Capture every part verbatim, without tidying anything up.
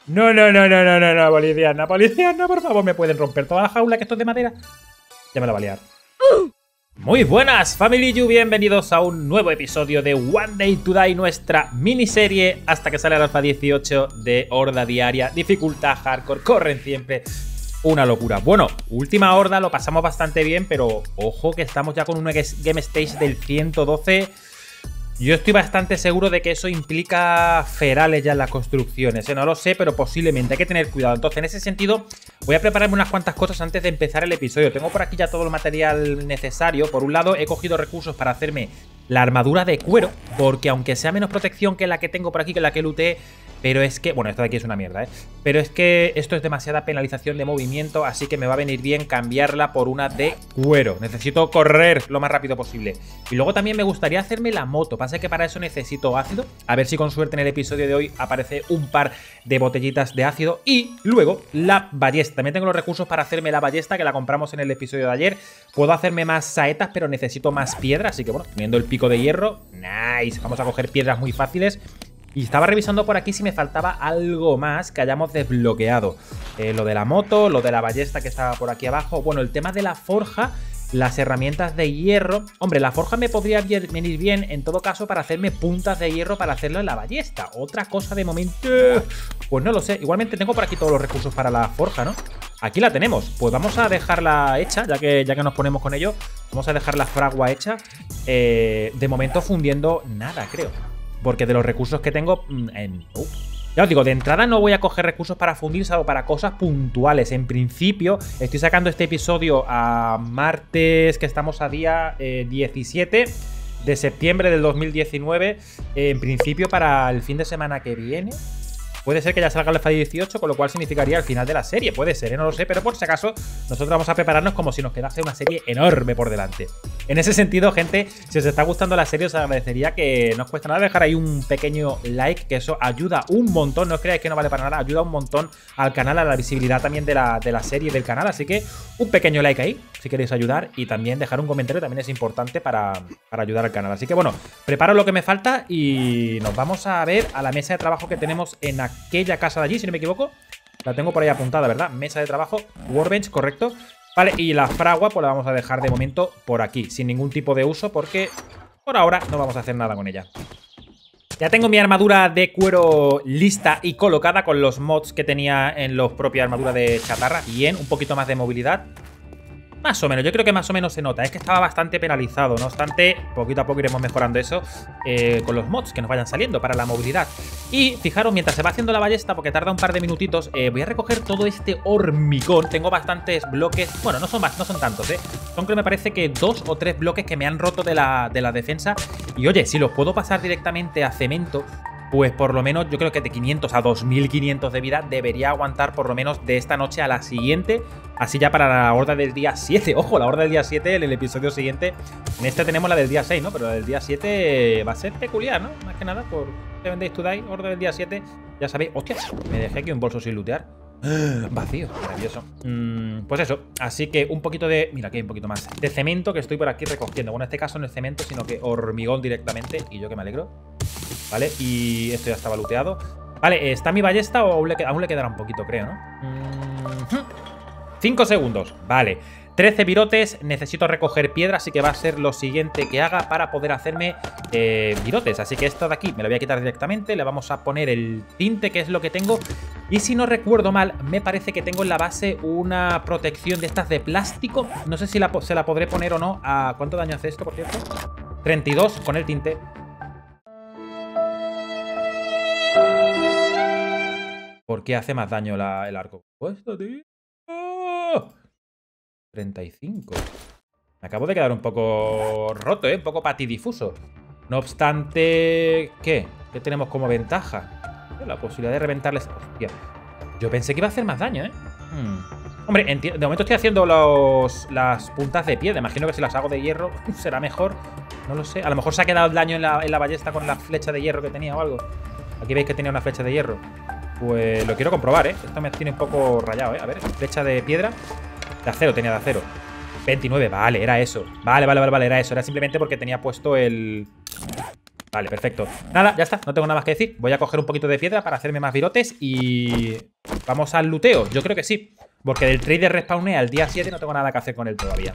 No, no, no, no, no, no, no, Policiana, Policiana, por favor, ¿me pueden romper toda la jaula que esto es de madera? Ya me la va a liar. Muy buenas, Family You, bienvenidos a un nuevo episodio de One Day to Die, nuestra miniserie hasta que sale el alfa dieciocho de Horda Diaria, dificultad hardcore, corren siempre. Una locura. Bueno, última horda, lo pasamos bastante bien, pero ojo que estamos ya con un game stage del ciento doce. Yo estoy bastante seguro de que eso implica ferales ya en las construcciones, ¿eh? No lo sé, pero posiblemente hay que tener cuidado. Entonces, en ese sentido, voy a prepararme unas cuantas cosas antes de empezar el episodio. Tengo por aquí ya todo el material necesario. Por un lado, he cogido recursos para hacerme la armadura de cuero, porque aunque sea menos protección que la que tengo por aquí, que la que looté, pero es que... Bueno, esto de aquí es una mierda, ¿eh? Pero es que esto es demasiada penalización de movimiento, así que me va a venir bien cambiarla por una de cuero. Necesito correr lo más rápido posible. Y luego también me gustaría hacerme la moto. Pasa que para eso necesito ácido. A ver si con suerte en el episodio de hoy aparece un par de botellitas de ácido. Y luego la ballesta. También tengo los recursos para hacerme la ballesta, que la compramos en el episodio de ayer. Puedo hacerme más saetas, pero necesito más piedra. Así que bueno, teniendo el pico de hierro, nice. Vamos a coger piedras muy fáciles. Y estaba revisando por aquí si me faltaba algo más que hayamos desbloqueado. Eh, lo de la moto, lo de la ballesta que estaba por aquí abajo. Bueno, el tema de la forja, las herramientas de hierro. Hombre, la forja me podría venir bien en todo caso para hacerme puntas de hierro para hacerlo en la ballesta. Otra cosa de momento, pues no lo sé. Igualmente tengo por aquí todos los recursos para la forja, ¿no? Aquí la tenemos. Pues vamos a dejarla hecha, ya que, ya que nos ponemos con ello. Vamos a dejar la fragua hecha. Eh, de momento fundiendo nada, creo. Porque de los recursos que tengo... Eh, uh. Ya os digo, de entrada no voy a coger recursos para fundir, salvo para cosas puntuales. En principio, estoy sacando este episodio a martes, que estamos a día eh, diecisiete de septiembre del dos mil diecinueve. Eh, en principio, para el fin de semana que viene... Puede ser que ya salga el alfa dieciocho, con lo cual significaría el final de la serie. Puede ser, ¿eh? No lo sé, pero por si acaso nosotros vamos a prepararnos como si nos quedase una serie enorme por delante. En ese sentido, gente, si os está gustando la serie, os agradecería que no os cuesta nada dejar ahí un pequeño like, que eso ayuda un montón. No os creáis que no vale para nada, ayuda un montón al canal, a la visibilidad también de la, de la serie y del canal. Así que un pequeño like ahí, si queréis ayudar, y también dejar un comentario también es importante para, para ayudar al canal. Así que bueno, preparo lo que me falta y nos vamos a ver a la mesa de trabajo que tenemos en aquí. Aquella casa de allí, si no me equivoco. La tengo por ahí apuntada, ¿verdad? Mesa de trabajo, workbench, correcto. Vale, y la fragua pues la vamos a dejar de momento por aquí, sin ningún tipo de uso, porque por ahora no vamos a hacer nada con ella. Ya tengo mi armadura de cuero lista y colocada con los mods que tenía en los propios armaduras de chatarra. Bien, un poquito más de movilidad. Más o menos, yo creo que más o menos se nota. Es que estaba bastante penalizado. No obstante, poquito a poco iremos mejorando eso eh, con los mods que nos vayan saliendo para la movilidad. Y fijaros, mientras se va haciendo la ballesta, porque tarda un par de minutitos, eh, voy a recoger todo este hormigón. Tengo bastantes bloques. Bueno, no son, no son tantos, ¿eh? Son, creo, me parece que dos o tres bloques que me han roto de la, de la defensa. Y oye, si los puedo pasar directamente a cemento, pues por lo menos yo creo que de quinientos a dos mil quinientos de vida debería aguantar por lo menos de esta noche a la siguiente. Así ya para la horda del día siete. Ojo, la horda del día siete, en el episodio siguiente. En este tenemos la del día seis, ¿no? Pero la del día siete va a ser peculiar, ¿no? Más que nada por Seven Days to Die, horda del día siete. Ya sabéis. ¡Hostia! Me dejé aquí un bolso sin lootear. Vacío, maravilloso. mm, Pues eso, así que un poquito de... Mira, aquí hay un poquito más de cemento que estoy por aquí recogiendo. Bueno, en este caso no es cemento, sino que hormigón directamente. Y yo que me alegro. Vale, y esto ya estaba looteado. Vale, ¿está mi ballesta o aún le, aún le quedará un poquito, creo, ¿no? cinco segundos, vale. trece virotes, necesito recoger piedra, así que va a ser lo siguiente que haga para poder hacerme eh, virotes. Así que esto de aquí me lo voy a quitar directamente. Le vamos a poner el tinte, que es lo que tengo. Y si no recuerdo mal, me parece que tengo en la base una protección de estas de plástico. No sé si la, se la podré poner o no. ¿A cuánto daño hace esto, por cierto? treinta y dos con el tinte. ¿Por qué hace más daño la, el arco? Esto, tío. ¡Oh! treinta y cinco. Me acabo de quedar un poco roto, ¿eh? Un poco patidifuso. No obstante... ¿Qué? ¿Qué tenemos como ventaja? La posibilidad de reventarles... Hostia. Yo pensé que iba a hacer más daño, ¿eh? Hmm. Hombre, de momento estoy haciendo los, las puntas de piedra. Imagino que si las hago de hierro será mejor. No lo sé. A lo mejor se ha quedado el daño en la, en la ballesta con la flecha de hierro que tenía o algo. Aquí veis que tenía una flecha de hierro. Pues lo quiero comprobar, ¿eh? Esto me tiene un poco rayado, ¿eh? A ver, flecha de piedra. De acero, tenía de acero. veintinueve, vale, era eso. Vale, vale, vale, vale, era eso. Era simplemente porque tenía puesto el... Vale, perfecto. Nada, ya está, no tengo nada más que decir. Voy a coger un poquito de piedra para hacerme más virotes y... vamos al luteo. Yo creo que sí, porque del trader respawné al día siete no tengo nada que hacer con él todavía.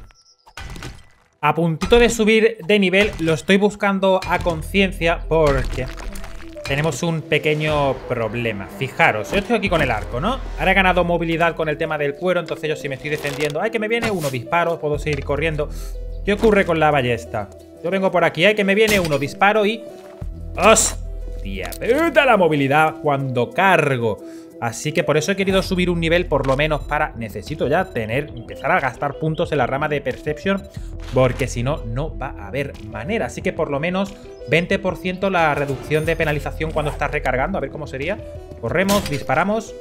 A puntito de subir de nivel, lo estoy buscando a conciencia porque tenemos un pequeño problema. Fijaros, yo estoy aquí con el arco, ¿no? Ahora he ganado movilidad con el tema del cuero, entonces yo sí me estoy defendiendo. ¡Ay, que me viene uno! Disparo, puedo seguir corriendo. ¿Qué ocurre con la ballesta? Yo vengo por aquí, ¡ay, que me viene uno! Disparo y... ¡hostia! ¡Puta la movilidad cuando cargo! Así que por eso he querido subir un nivel por lo menos para... necesito ya tener... empezar a gastar puntos en la rama de Perception, porque si no, no va a haber manera. Así que por lo menos veinte por ciento la reducción de penalización cuando estás recargando. A ver cómo sería. Corremos, disparamos.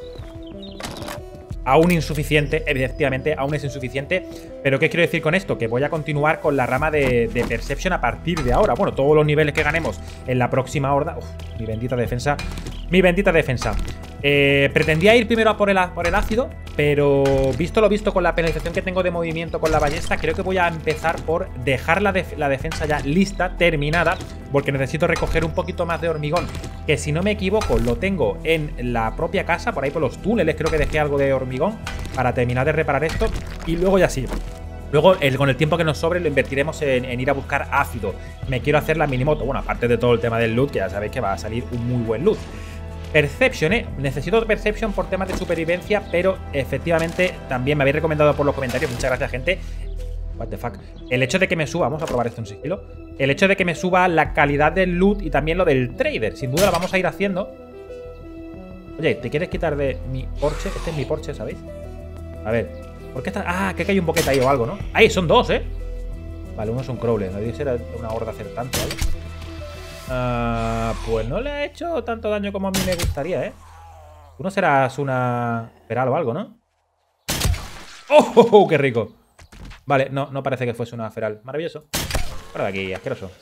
Aún insuficiente, efectivamente, aún es insuficiente. Pero ¿qué quiero decir con esto? Que voy a continuar con la rama de, de Perception a partir de ahora. Bueno, todos los niveles que ganemos en la próxima horda... Uf, mi bendita defensa. Mi bendita defensa. Eh, pretendía ir primero a por el, por el ácido, pero visto lo visto con la penalización que tengo de movimiento con la ballesta, creo que voy a empezar por dejar la, def la defensa ya lista, terminada, porque necesito recoger un poquito más de hormigón, que si no me equivoco lo tengo en la propia casa, por ahí por los túneles creo que dejé algo de hormigón para terminar de reparar esto, y luego ya sí. Luego, el, con el tiempo que nos sobre, lo invertiremos en, en ir a buscar ácido. Me quiero hacer la minimoto, bueno, aparte de todo el tema del loot, que ya sabéis que va a salir un muy buen loot. Perception, ¿eh? Necesito Perception por temas de supervivencia, pero efectivamente también me habéis recomendado por los comentarios, muchas gracias, gente. What the fuck. El hecho de que me suba, vamos a probar esto en sigilo. El hecho de que me suba la calidad del loot y también lo del trader. Sin duda lo vamos a ir haciendo. Oye, ¿te quieres quitar de mi Porsche? Este es mi Porsche, ¿sabéis? A ver, ¿por qué está...? Ah, que hay un boquete ahí o algo, ¿no? ¡Ahí! Son dos, ¿eh? Vale, uno es un crawler. No debe ser una horda hacer tanto, ¿vale? Uh, pues no le ha hecho tanto daño como a mí me gustaría, ¿eh? Tú no serás una feral o algo, ¿no? ¡Oh, oh, oh! ¡Qué rico! Vale, no, no parece que fuese una feral. Maravilloso. Fuera de aquí, asqueroso.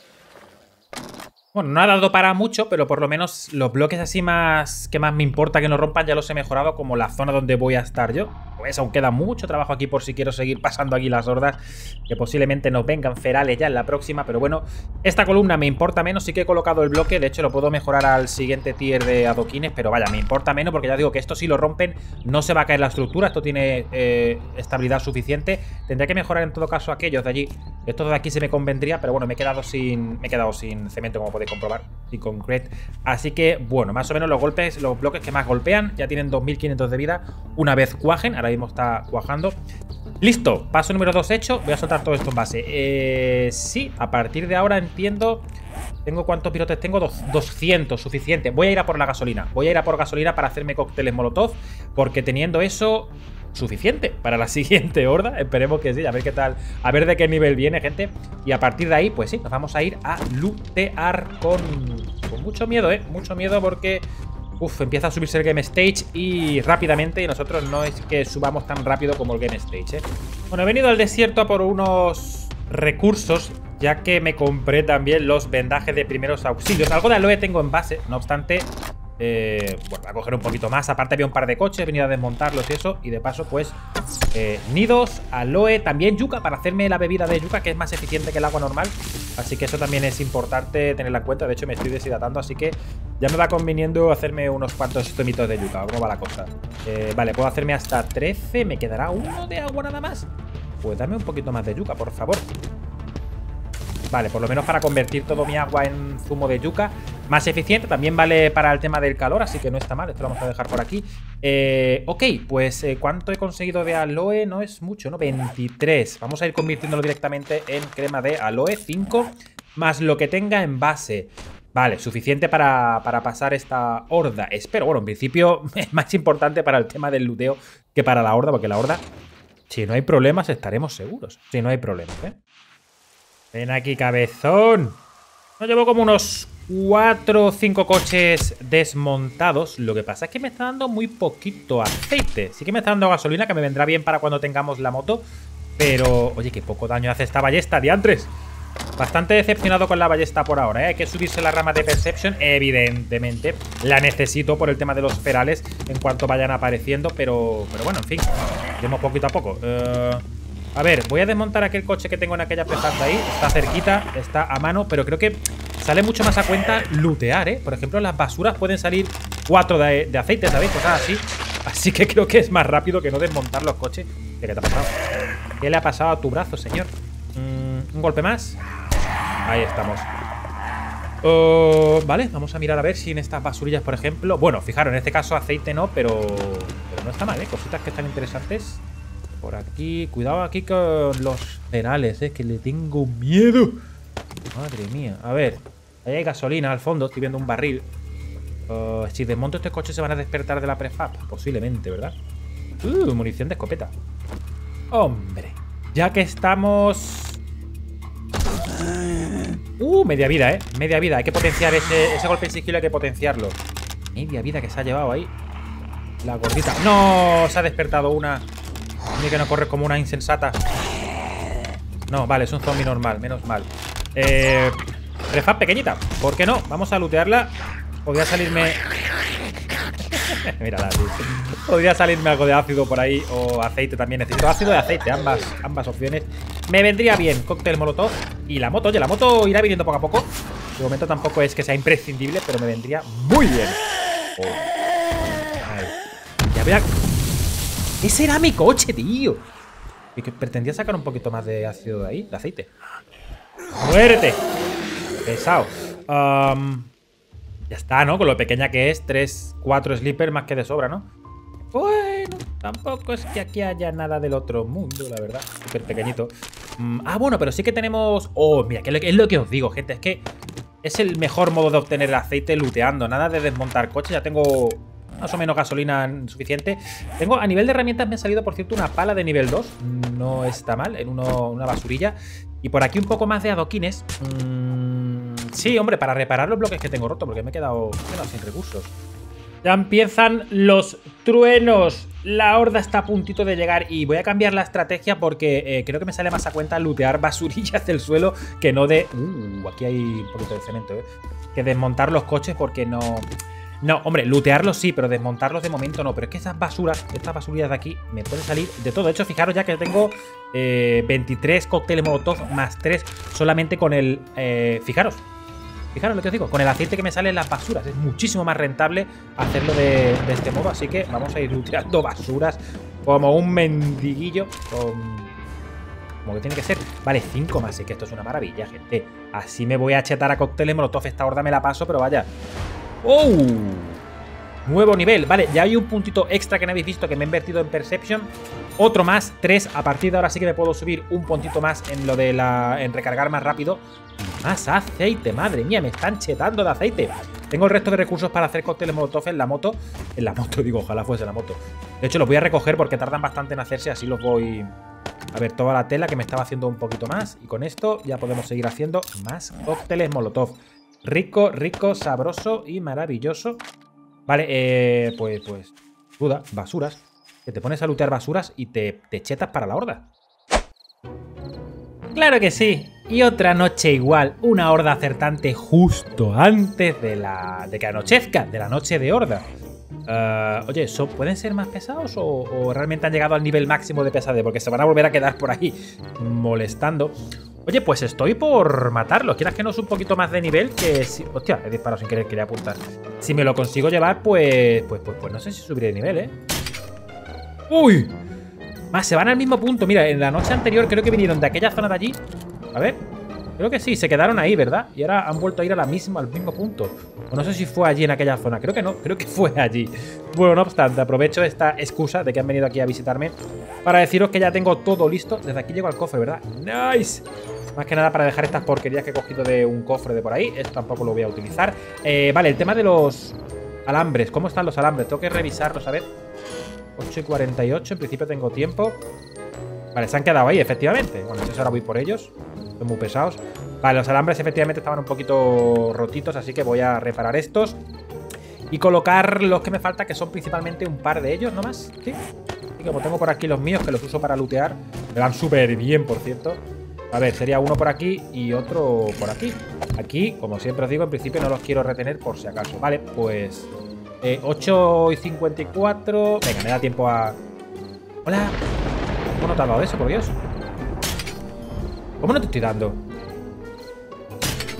Bueno, no ha dado para mucho, pero por lo menos los bloques así más que más me importa que no rompan ya los he mejorado, como la zona donde voy a estar yo. Pues aún queda mucho trabajo aquí por si quiero seguir pasando aquí las hordas, que posiblemente nos vengan ferales ya en la próxima, pero bueno, esta columna me importa menos, sí que he colocado el bloque, de hecho lo puedo mejorar al siguiente tier de adoquines, pero vaya, me importa menos porque ya digo que esto si lo rompen no se va a caer la estructura, esto tiene eh, estabilidad suficiente. Tendría que mejorar en todo caso aquellos de allí. Esto de aquí se me convendría, pero bueno, me he quedado sin, me he quedado sin cemento, como podéis comprobar, y concrete. Así que, bueno, más o menos los golpes, los bloques que más golpean ya tienen dos mil quinientos de vida una vez cuajen. Ahora mismo está cuajando. Listo, paso número dos hecho. Voy a soltar todo esto en base. Eh, sí, a partir de ahora entiendo... ¿Tengo cuántos pirotes? Tengo doscientos, suficiente. Voy a ir a por la gasolina. Voy a ir a por gasolina para hacerme cócteles molotov, porque teniendo eso... suficiente para la siguiente horda. Esperemos que sí, a ver qué tal, a ver de qué nivel viene, gente. Y a partir de ahí, pues sí, nos vamos a ir a lootear con, con mucho miedo, ¿eh? Mucho miedo porque, uff, empieza a subirse el Game Stage y rápidamente, y nosotros no es que subamos tan rápido como el Game Stage, ¿eh? Bueno, he venido al desierto a por unos recursos, ya que me compré también los vendajes de primeros auxilios. Algo de aloe tengo en base, no obstante... Eh, bueno, voy a coger un poquito más. Aparte había un par de coches, he venido a desmontarlos y eso. Y de paso, pues, eh, nidos, aloe, también yuca, para hacerme la bebida de yuca, que es más eficiente que el agua normal. Así que eso también es importante tenerla en cuenta. De hecho, me estoy deshidratando, así que ya me va conviniendo hacerme unos cuantos tomitos de yuca. ¿Cómo va la cosa? Eh, vale, puedo hacerme hasta trece. ¿Me quedará uno de agua nada más? Pues dame un poquito más de yuca, por favor. Vale, por lo menos para convertir todo mi agua en zumo de yuca. Más eficiente, también vale para el tema del calor, así que no está mal. Esto lo vamos a dejar por aquí. Eh, ok, pues eh, ¿cuánto he conseguido de aloe? No es mucho, ¿no? veintitrés. Vamos a ir convirtiéndolo directamente en crema de aloe. cinco, más lo que tenga en base. Vale, suficiente para, para pasar esta horda. Espero, bueno, en principio es más importante para el tema del luteo que para la horda, porque la horda, si no hay problemas, estaremos seguros. Si no hay problemas, ¿eh? Ven aquí, cabezón. No llevo como unos cuatro o cinco coches desmontados. Lo que pasa es que me está dando muy poquito aceite. Sí que me está dando gasolina, que me vendrá bien para cuando tengamos la moto. Pero, oye, qué poco daño hace esta ballesta, diantres. Bastante decepcionado con la ballesta por ahora, ¿eh? Hay que subirse la rama de Perception, evidentemente. La necesito por el tema de los ferales en cuanto vayan apareciendo. Pero, pero bueno, en fin, iremos poquito a poco. Eh... A ver, voy a desmontar aquel coche que tengo en aquella plazada ahí. Está cerquita, está a mano, pero creo que sale mucho más a cuenta lootear, ¿eh? Por ejemplo, las basuras pueden salir cuatro de, de aceite, ¿sabéis? Cosas así. Así que creo que es más rápido que no desmontar los coches. ¿Qué te ha pasado? ¿Qué le ha pasado a tu brazo, señor? Mm, un golpe más. Ahí estamos. Uh, vale, vamos a mirar a ver si en estas basurillas, por ejemplo... Bueno, fijaros, en este caso aceite no, pero... Pero no está mal, ¿eh? Cositas que están interesantes. Por aquí... Cuidado aquí con los cereales, ¿eh? Que le tengo miedo. Madre mía. A ver. Ahí hay gasolina al fondo. Estoy viendo un barril. Uh, si desmonto este coche se van a despertar de la prefab. Posiblemente, ¿verdad? Uh, munición de escopeta. Hombre. Ya que estamos... Uh, media vida, ¿eh? Media vida. Hay que potenciar ese, ese golpe en sigilo. Hay que potenciarlo. Media vida que se ha llevado ahí. La gordita. ¡No! Se ha despertado una. Ni que no corre como una insensata. No, vale, es un zombie normal. Menos mal. Eh... Prefab pequeñita. ¿Por qué no? Vamos a lootearla. Podría salirme... Mírala, tío. Podría salirme algo de ácido por ahí. O aceite también. Necesito ácido y aceite. Ambas, ambas opciones. Me vendría bien cóctel molotov. Y la moto. Oye, la moto irá viniendo poco a poco. De momento tampoco es que sea imprescindible, pero me vendría muy bien. Oh. Ya voy a... Ese era mi coche, tío. Y que pretendía sacar un poquito más de ácido de ahí. De aceite. ¡Muérete! Pesado. Um, ya está, ¿no? Con lo pequeña que es. tres, cuatro sleepers más que de sobra, ¿no? Bueno, tampoco es que aquí haya nada del otro mundo, la verdad. Súper pequeñito. Mm, ah, bueno, pero sí que tenemos... Oh, mira, que es lo que os digo, gente. Es que es el mejor modo de obtener aceite looteando. Nada de desmontar coches. Ya tengo más o menos gasolina suficiente. Tengo, a nivel de herramientas me ha salido, por cierto, una pala de nivel dos. No está mal, en uno, una basurilla. Y por aquí un poco más de adoquines. Mm, sí, hombre, para reparar los bloques que tengo roto, porque me he quedado, me he quedado sin recursos. Ya empiezan los truenos. La horda está a puntito de llegar y voy a cambiar la estrategia porque eh, creo que me sale más a cuenta lootear basurillas del suelo que no de... Uh, aquí hay un poquito de cemento, ¿eh? Que desmontar los coches porque no... No, hombre, lootearlos sí, pero desmontarlos de momento no. Pero es que esas basuras, estas basurillas de aquí, me pueden salir de todo. De hecho, fijaros ya que tengo eh, veintitrés cócteles molotov más tres solamente con el... Eh, fijaros. Fijaros lo que os digo, con el aceite que me sale en las basuras. Es muchísimo más rentable hacerlo de, de este modo. Así que vamos a ir looteando basuras como un mendiguillo. Con... Como que tiene que ser. Vale, cinco más. Es que esto es una maravilla, gente. Así me voy a chetar a cócteles molotov. Esta horda me la paso, pero vaya. ¡Oh! Nuevo nivel. Vale, ya hay un puntito extra que no habéis visto que me he invertido en Perception. Otro más, tres. A partir de ahora sí que me puedo subir un puntito más en lo de la... en recargar más rápido. Más aceite, madre mía, me están chetando de aceite. Tengo el resto de recursos para hacer cócteles molotov en la moto. En la moto, digo, ojalá fuese la moto. De hecho, los voy a recoger porque tardan bastante en hacerse. Así los voy... A ver, toda la tela que me estaba haciendo un poquito más. Y con esto ya podemos seguir haciendo más cócteles molotov. Rico, rico, sabroso y maravilloso. Vale, eh, pues, pues, duda, basuras. Que te pones a lootear basuras y te, te chetas para la horda. ¡Claro que sí! Y otra noche igual, una horda acertante justo antes de, la, de que anochezca, de la noche de horda. Uh, oye, ¿so, ¿pueden ser más pesados o, o realmente han llegado al nivel máximo de pesadez? Porque se van a volver a quedar por ahí molestando. Oye, pues estoy por matarlos. Quieras que no es un poquito más de nivel que... Si... Hostia, he disparado sin querer, quería apuntar. Si me lo consigo llevar, pues... Pues, pues, pues no sé si subiré de nivel, ¿eh? ¡Uy! Más, se van al mismo punto. Mira, en la noche anterior creo que vinieron de aquella zona de allí. A ver. Creo que sí, se quedaron ahí, ¿verdad? Y ahora han vuelto a ir a la misma, al mismo punto. O no sé si fue allí en aquella zona. Creo que no, creo que fue allí. Bueno, no obstante, aprovecho esta excusa de que han venido aquí a visitarme para deciros que ya tengo todo listo. Desde aquí llego al cofre, ¿verdad? ¡Nice! Más que nada para dejar estas porquerías que he cogido de un cofre de por ahí. Esto tampoco lo voy a utilizar. Eh, vale, el tema de los alambres. ¿Cómo están los alambres? Tengo que revisarlos, a ver. ocho y cuarenta y ocho, en principio tengo tiempo. Vale, se han quedado ahí, efectivamente. Bueno, entonces ahora voy por ellos. Son muy pesados. Vale, los alambres efectivamente estaban un poquito rotitos, así que voy a reparar estos. Y colocar los que me falta, que son principalmente un par de ellos nomás. ¿Sí? Y como tengo por aquí los míos, que los uso para lootear. Me van súper bien, por cierto. A ver, sería uno por aquí y otro por aquí. Aquí, como siempre os digo, en principio no los quiero retener por si acaso. Vale, pues... Eh, ocho y cincuenta y cuatro. Venga, me da tiempo a... Hola. ¿Cómo no te has dado eso, por Dios? ¿Cómo no te estoy dando?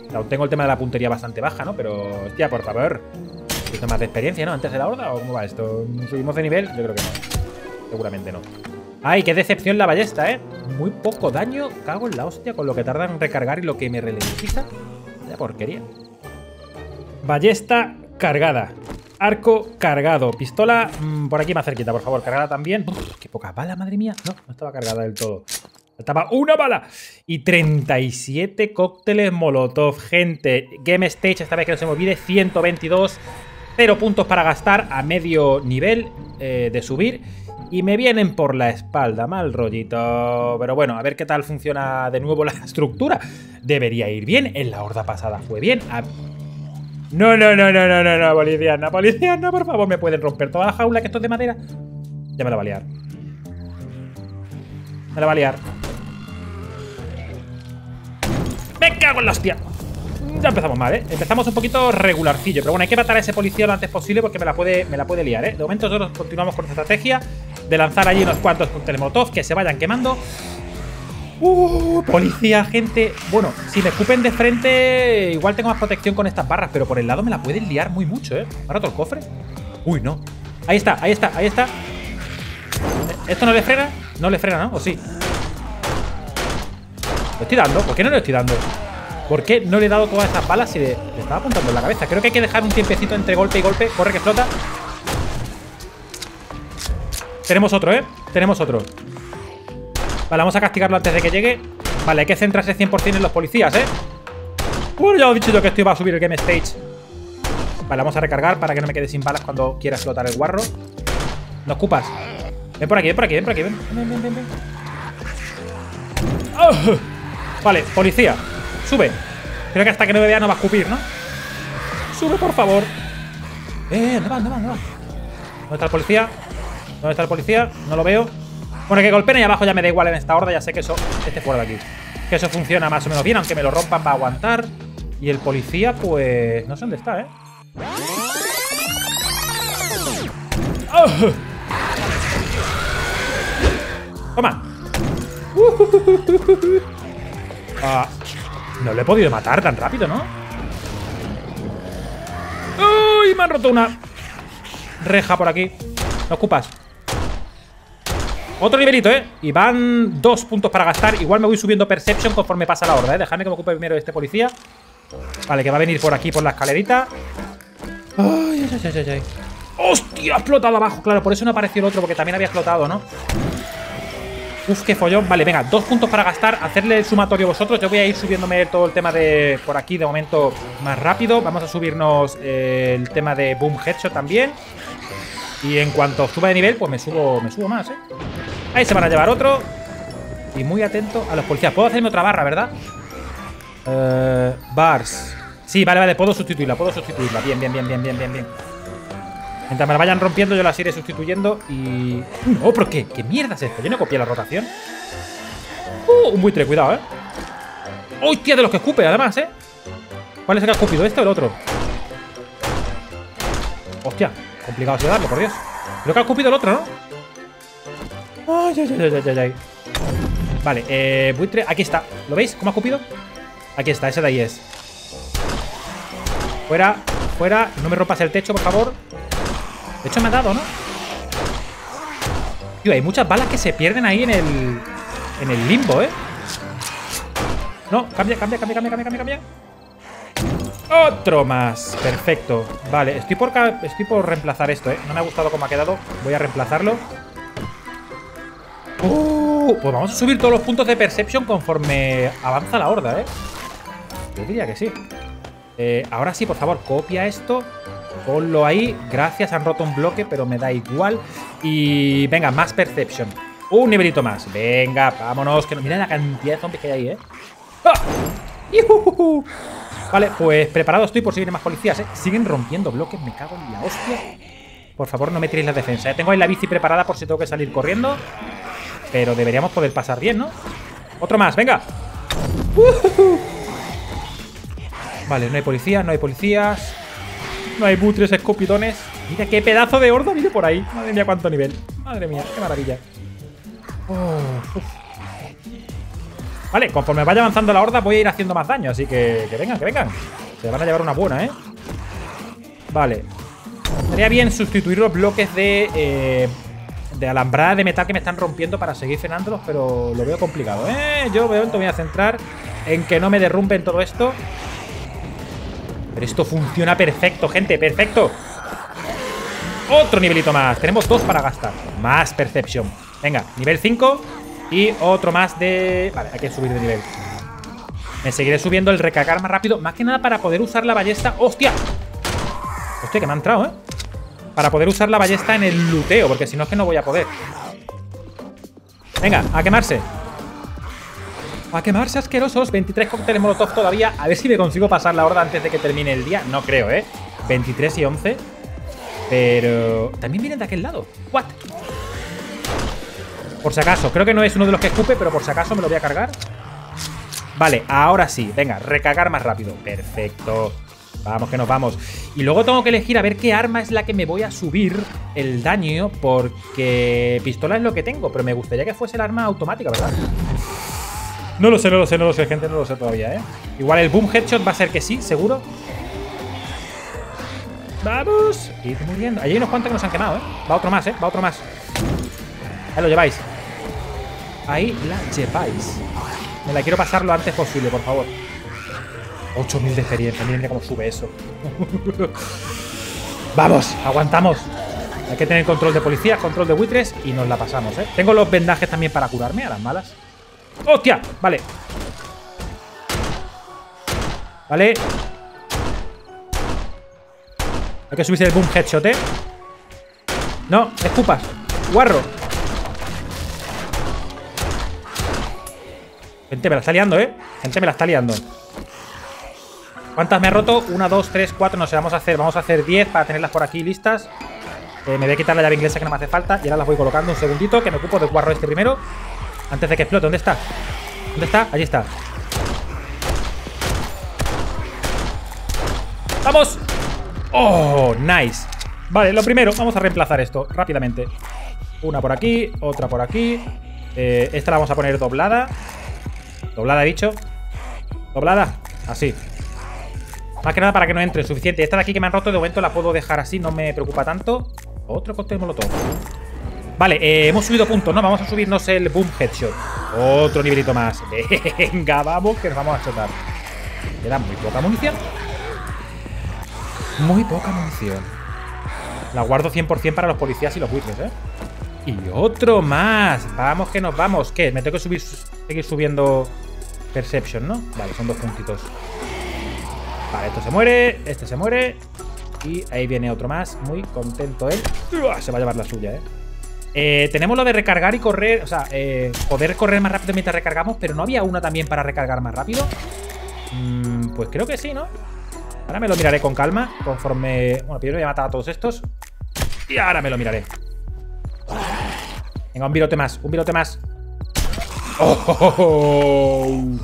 Aún tengo el tema de la puntería bastante baja, ¿no? Pero, hostia, por favor. Un poquito más de experiencia, ¿no? Antes de la horda, ¿o cómo va esto? ¿Subimos de nivel? Yo creo que no. Seguramente no. Ay, qué decepción la ballesta, ¿eh? Muy poco daño. Cago en la hostia con lo que tarda en recargar y lo que me ralentiza. Vaya porquería. Ballesta cargada. Arco cargado. Pistola mmm, por aquí más cerquita, por favor. Cargada también. Uf, qué poca bala, madre mía. No, no estaba cargada del todo. Faltaba una bala. Y treinta y siete cócteles molotov. Gente, Game Stage, esta vez que no se me olvide, ciento veintidós. Cero puntos para gastar a medio nivel eh, de subir. Y me vienen por la espalda. Mal rollito. Pero bueno, a ver qué tal funciona de nuevo la estructura. Debería ir bien. En la horda pasada fue bien. A... No, no, no, no, no, no, no, policiana, policiana, por favor, me pueden romper toda la jaula, que esto es de madera. Ya me la va a liar. Me la va a liar. ¡Me cago en la hostia! Ya empezamos mal, ¿eh? Empezamos un poquito regularcillo. Pero bueno, hay que matar a ese policía lo antes posible porque me la puede, me la puede liar, ¿eh? De momento nosotros continuamos con esta estrategia de lanzar allí unos cuantos cócteles molotov que se vayan quemando. Uh, policía, gente. Bueno, si me escupen de frente, igual tengo más protección con estas barras, pero por el lado me la pueden liar muy mucho, ¿eh? ¿Me ha roto el cofre? Uy, no. Ahí está, ahí está, ahí está. ¿Esto no le frena? No le frena, ¿no? ¿O sí? ¿Lo estoy dando? ¿Por qué no le estoy dando? ¿Por qué no le he dado todas estas balas si le, le estaba apuntando en la cabeza? Creo que hay que dejar un tiempecito entre golpe y golpe. Corre, que explota. Tenemos otro, ¿eh? Tenemos otro. Vale, vamos a castigarlo antes de que llegue. Vale, hay que centrarse cien por cien en los policías, ¿eh? Bueno, ya os he dicho yo que esto iba a subir el Game Stage. Vale, vamos a recargar para que no me quede sin balas cuando quiera explotar el guarro. ¿No ocupas? Ven por aquí, ven por aquí, ven por aquí, ven. Ven, ven, ven, ven. ¡Oh! Vale, policía. Sube. Creo que hasta que no me vea no va a escupir, ¿no? Sube, por favor. Eh, ¿dónde va? ¿Dónde va? ¿Dónde va? ¿Dónde está el policía? ¿Dónde está el policía? No lo veo. Bueno, que golpeen ahí abajo ya me da igual en esta horda. Ya sé que eso... Este fuera de aquí. Que eso funciona más o menos bien. Aunque me lo rompan va a aguantar. Y el policía, pues... No sé dónde está, ¿eh? ¡Oh! Toma. Ah, no lo he podido matar tan rápido, ¿no? ¡Uy! Me han roto una reja por aquí. ¿No ocupas? Otro nivelito, ¿eh? Y van dos puntos para gastar. Igual me voy subiendo Perception conforme pasa la horda, ¿eh? Dejadme que me ocupe primero este policía. Vale, que va a venir por aquí, por la escalerita. Ay, ay, ay, ay, ay. ¡Hostia! Ha explotado abajo. Claro, por eso no apareció el otro, porque también había explotado, ¿no? Uf, qué follón. Vale, venga, dos puntos para gastar. Hacerle el sumatorio vosotros. Yo voy a ir subiéndome todo el tema de por aquí de momento más rápido. Vamos a subirnos eh, el tema de Boom Headshot también. Y en cuanto suba de nivel, pues me subo, me subo más, ¿eh? Ahí se van a llevar otro. Y muy atento a los policías. Puedo hacerme otra barra, ¿verdad? Eh, bars. Sí, vale, vale, puedo sustituirla, puedo sustituirla. Bien, bien, bien, bien, bien, bien, bien. Mientras me la vayan rompiendo, yo las iré sustituyendo y... No, ¿pero qué? ¿Qué mierda es esto? Yo no copié la rotación. Uh, un buitre, cuidado, ¿eh? ¡Hostia! De los que escupe, además, ¿eh? ¿Cuál es el que ha escupido? ¿Este o el otro? ¡Hostia! Complicado de darlo, por Dios. Creo que ha escupido el otro, ¿no? ¡Ay, ay, ay, ay, ay, ay! Vale, eh... buitre, aquí está. ¿Lo veis? ¿Cómo ha escupido? Aquí está, ese de ahí es. Fuera, fuera. No me rompas el techo, por favor. De hecho me ha dado, ¿no? Tío, hay muchas balas que se pierden ahí en el... En el limbo, ¿eh? No, cambia, cambia, cambia, cambia, cambia, cambia. Otro más. Perfecto. Vale, estoy por, estoy por reemplazar esto, ¿eh? No me ha gustado cómo ha quedado. Voy a reemplazarlo. Uh, pues vamos a subir todos los puntos de Perception conforme avanza la horda, ¿eh? Yo diría que sí. Eh, ahora sí, por favor, copia esto. Ponlo ahí. Gracias, han roto un bloque, pero me da igual. Y venga, más Perception. Un nivelito más. Venga, vámonos. Que no... Mira la cantidad de zombies que hay ahí, ¿eh? ¡Ah! ¡Yuhu! Vale, pues preparado estoy por si vienen más policías, ¿eh? Siguen rompiendo bloques, me cago en la hostia. Por favor, no me tiréis la defensa, ¿eh? Tengo ahí la bici preparada por si tengo que salir corriendo. Pero deberíamos poder pasar bien, ¿no? Otro más, venga. ¡Uh! Vale, no hay policías, no hay policías. No hay butres, escopidones. Mira qué pedazo de horda viene por ahí. Madre mía, cuánto nivel. Madre mía, qué maravilla. Oh, Vale, conforme vaya avanzando la horda voy a ir haciendo más daño. Así que, que vengan, que vengan. Se van a llevar una buena, ¿eh? Vale. Estaría bien sustituir los bloques de... Eh, de alambrada de metal que me están rompiendo para seguir frenándolos, pero lo veo complicado, ¿eh? Yo me voy a centrar en que no me derrumben todo esto. Pero esto funciona perfecto, gente, perfecto. Otro nivelito más. Tenemos dos para gastar. Más Perception. Venga, nivel cinco. Y otro más de... Vale, hay que subir de nivel. Me seguiré subiendo el recargar más rápido. Más que nada para poder usar la ballesta. ¡Hostia! Hostia, que me ha entrado, ¿eh? Para poder usar la ballesta en el luteo, porque si no es que no voy a poder. Venga, a quemarse. A quemarse, asquerosos. veintitrés cócteles molotov todavía. A ver si me consigo pasar la horda antes de que termine el día. No creo, ¿eh? veintitrés y once. Pero... también vienen de aquel lado. ¿What? Por si acaso. Creo que no es uno de los que escupe, pero por si acaso me lo voy a cargar. Vale, ahora sí. Venga, recargar más rápido. Perfecto. Vamos, que nos vamos. Y luego tengo que elegir a ver qué arma es la que me voy a subir el daño, porque pistola es lo que tengo, pero me gustaría que fuese el arma automática, ¿verdad? No lo sé, no lo sé, no lo sé, gente, no lo sé todavía, ¿eh? Igual el boom headshot va a ser que sí, seguro. ¡Vamos! Ir muriendo. Allí hay unos cuantos que nos han quemado, ¿eh? Va otro más, ¿eh? Va otro más. Ahí lo lleváis. Ahí la lleváis. Me la quiero pasar lo antes posible, por favor. ocho mil de experiencia, miren cómo sube eso. ¡Vamos! ¡Aguantamos! Hay que tener control de policía, control de buitres y nos la pasamos, ¿eh? Tengo los vendajes también para curarme a las malas. ¡Hostia! Vale. Vale. Hay que subirse el boom headshot, ¿eh? No, escupas. Guarro. Gente, me la está liando, ¿eh? Gente, me la está liando. ¿Cuántas me ha roto? Una, dos, tres, cuatro. No sé, vamos a hacer, vamos a hacer diez para tenerlas por aquí listas. Eh, me voy a quitar la llave inglesa que no me hace falta. Y ahora las voy colocando un segundito, que me ocupo del guarro este primero. Antes de que explote. ¿Dónde está? ¿Dónde está? Allí está. ¡Vamos! ¡Oh! Nice. Vale, lo primero, vamos a reemplazar esto rápidamente. Una por aquí, otra por aquí. Eh, esta la vamos a poner doblada. Doblada, he dicho. Doblada. Así. Más que nada para que no entre suficiente. Esta de aquí que me han roto, de momento la puedo dejar así. No me preocupa tanto. Otro cóctel molotov. Vale, eh, hemos subido puntos, ¿no? Vamos a subirnos el boom headshot. Otro nivelito más. Venga, vamos, que nos vamos a chotar. Queda muy poca munición. Muy poca munición. La guardo cien por cien para los policías y los buitres, ¿eh? Y otro más. Vamos, que nos vamos. ¿Qué? Me tengo que subir, seguir subiendo Perception, ¿no? Vale, son dos puntitos. Vale, esto se muere, este se muere. Y ahí viene otro más. Muy contento él. Se va a llevar la suya, ¿eh? Eh, tenemos lo de recargar y correr. O sea, eh, poder correr más rápido mientras recargamos. Pero ¿no había una también para recargar más rápido? Mm, pues creo que sí, ¿no? Ahora me lo miraré con calma. Conforme... Bueno, primero voy a matar a todos estos. Y ahora me lo miraré. Venga, un virote más. Un virote más. ¡Oh! oh, oh, oh.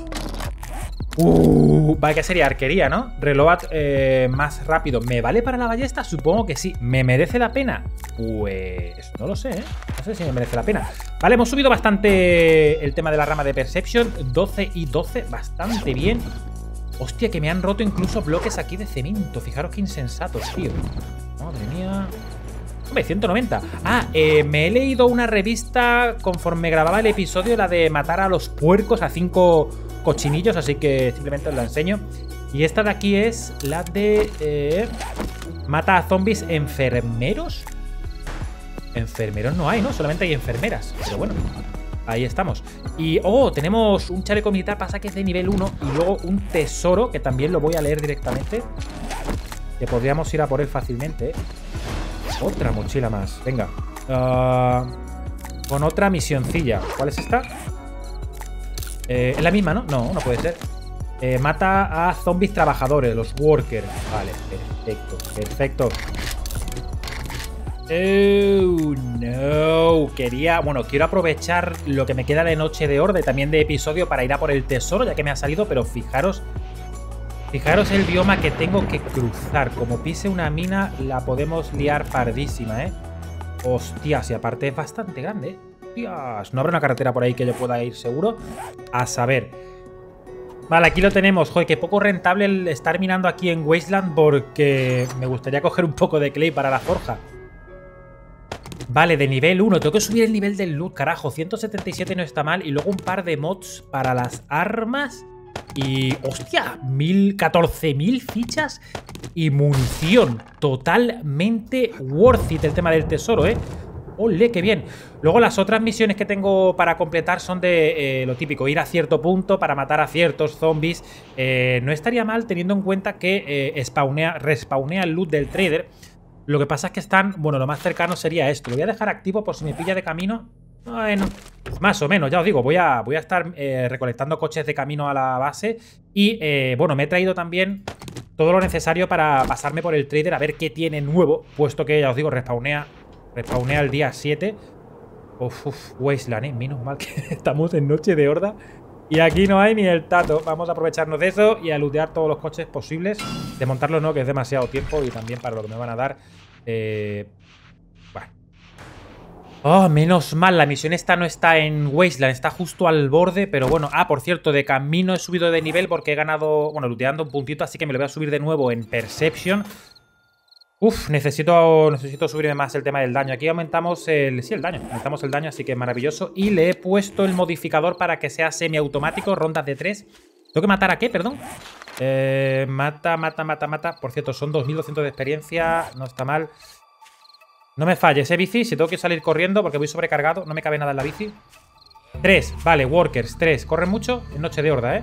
Uh, vale, que sería arquería, ¿no? Reload eh, más rápido. ¿Me vale para la ballesta? Supongo que sí. ¿Me merece la pena? Pues no lo sé, ¿eh? No sé si me merece la pena. Vale, hemos subido bastante el tema de la rama de Perception. doce y doce, bastante bien. Hostia, que me han roto incluso bloques aquí de cemento. Fijaros qué insensatos, tío. Madre mía. Hombre, ciento noventa. Ah, eh, me he leído una revista conforme grababa el episodio, la de matar a los puercos, a cinco cochinillos, así que simplemente os la enseño. Y esta de aquí es la de... Eh, mata a zombies enfermeros. Enfermeros no hay, ¿no? Solamente hay enfermeras. Pero bueno, ahí estamos. Y, oh, tenemos un chaleco militar, pasa que es de nivel uno. Y luego un tesoro, que también lo voy a leer directamente. Que podríamos ir a por él fácilmente, ¿eh? Otra mochila más, venga. uh, Con otra misioncilla. ¿Cuál es esta? Eh, es la misma, ¿no? No, no puede ser. eh, Mata a zombies trabajadores, los workers. Vale, perfecto, perfecto. Oh, no. Quería, bueno, quiero aprovechar lo que me queda de noche de horda y también de episodio para ir a por el tesoro, ya que me ha salido. Pero fijaros, fijaros el bioma que tengo que cruzar. Como pise una mina, la podemos liar pardísima, ¿eh? Hostias, y aparte es bastante grande, ¿eh? Hostias, ¿no habrá una carretera por ahí que yo pueda ir seguro? A saber. Vale, aquí lo tenemos. Joder, que poco rentable el estar minando aquí en Wasteland porque me gustaría coger un poco de clay para la forja. Vale, de nivel uno. Tengo que subir el nivel del loot, carajo. ciento setenta y siete no está mal. Y luego un par de mods para las armas. Y... ¡hostia! catorce mil fichas y munición. Totalmente worth it el tema del tesoro, ¿eh? ¡Ole, qué bien! Luego las otras misiones que tengo para completar son de eh, lo típico, ir a cierto punto para matar a ciertos zombies. Eh, no estaría mal teniendo en cuenta que eh, spawnea, respawnea el loot del trader. Lo que pasa es que están... bueno, lo más cercano sería esto. Lo voy a dejar activo por si me pilla de camino. Bueno, más o menos, ya os digo. Voy a, voy a estar eh, recolectando coches de camino a la base. Y, eh, bueno, me he traído también todo lo necesario para pasarme por el trader a ver qué tiene nuevo. Puesto que, ya os digo, respawnea... Respawnea el día siete. Uf, uf, Wasteland, ¿eh? Menos mal que estamos en noche de horda. Y aquí no hay ni el tato. Vamos a aprovecharnos de eso y a lootear todos los coches posibles. Desmontarlos no, que es demasiado tiempo. Y también para lo que me van a dar. Eh... Bueno. Oh, menos mal. La misión esta no está en Wasteland. Está justo al borde. Pero bueno. Ah, por cierto, de camino he subido de nivel porque he ganado... bueno, looteando un puntito. Así que me lo voy a subir de nuevo en Perception. Uf, necesito, necesito subirme más el tema del daño. Aquí aumentamos el... sí, el daño. Aumentamos el daño, así que maravilloso. Y le he puesto el modificador para que sea semiautomático, rondas de tres. ¿Tengo que matar a qué, perdón? Eh, mata, mata, mata, mata. Por cierto, son dos mil doscientos de experiencia. No está mal. No me falles, ¿eh, bici? Si tengo que salir corriendo porque voy sobrecargado. No me cabe nada en la bici. Tres, vale, workers, tres. ¿Corren mucho? Es noche de horda, ¿eh?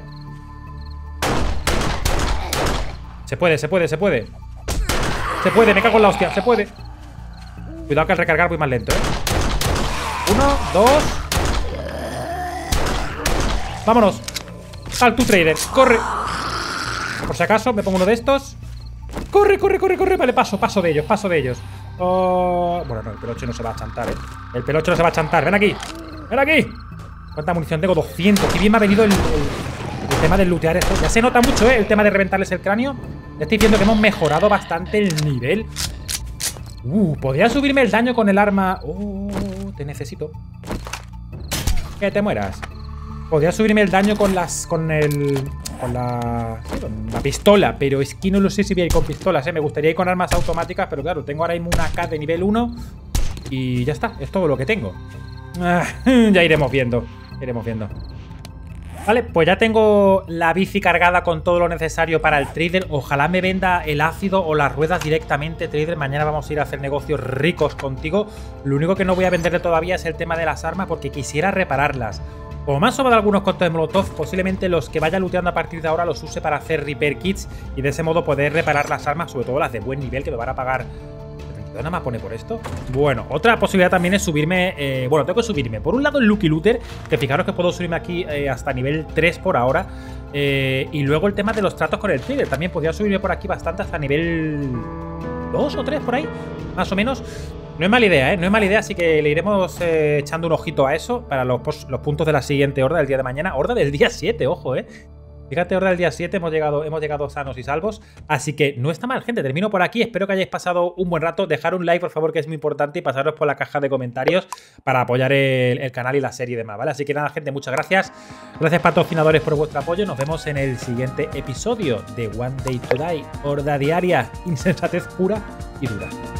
Se puede, se puede, se puede. Se puede, me cago en la hostia, se puede. Cuidado que al recargar voy más lento, ¿eh? Uno, dos. Vámonos. Sal tu trader, corre. Por si acaso, me pongo uno de estos. Corre, corre, corre, corre. Vale, paso, paso de ellos, paso de ellos. Oh... bueno, no, el pelocho no se va a chantar, ¿eh? El pelocho no se va a chantar, ven aquí. Ven aquí. ¿Cuánta munición tengo? doscientos. Qué bien me ha venido el, el, el tema del lootear esto. Ya se nota mucho, ¿eh? El tema de reventarles el cráneo. Ya estoy diciendo que hemos mejorado bastante el nivel. Uh, podría subirme el daño con el arma. Oh, te necesito. Que te mueras. Podría subirme el daño con las... con el... con la... sí, con la pistola. Pero es que no lo sé si voy a ir con pistolas, ¿eh? Me gustaría ir con armas automáticas, pero claro, tengo ahora mismo una K de nivel uno. Y ya está, es todo lo que tengo. Ah, ya iremos viendo. Iremos viendo. Vale, pues ya tengo la bici cargada con todo lo necesario para el trader. Ojalá me venda el ácido o las ruedas directamente, trader. Mañana vamos a ir a hacer negocios ricos contigo. Lo único que no voy a venderle todavía es el tema de las armas porque quisiera repararlas. Como me han sobrado algunos cócteles molotov, posiblemente los que vaya looteando a partir de ahora los use para hacer repair kits y de ese modo poder reparar las armas, sobre todo las de buen nivel que me van a pagar. ¿Nada más pone por esto? Bueno, otra posibilidad también es subirme... Eh, bueno, tengo que subirme. Por un lado el Lucky Looter, que fijaros que puedo subirme aquí eh, hasta nivel tres por ahora. Eh, y luego el tema de los tratos con el trader. También podría subirme por aquí bastante hasta nivel dos o tres por ahí, más o menos. No es mala idea, ¿eh? No es mala idea, así que le iremos eh, echando un ojito a eso para los, los puntos de la siguiente horda del día de mañana. Horda del día siete, ojo, ¿eh? Fíjate, horda del día siete, hemos llegado, hemos llegado sanos y salvos. Así que no está mal, gente. Termino por aquí. Espero que hayáis pasado un buen rato. Dejar un like, por favor, que es muy importante. Y pasaros por la caja de comentarios para apoyar el, el canal y la serie y demás, ¿vale? Así que nada, gente, muchas gracias. Gracias, patrocinadores, por vuestro apoyo. Nos vemos en el siguiente episodio de One Day to Die. Horda diaria, insensatez pura y dura.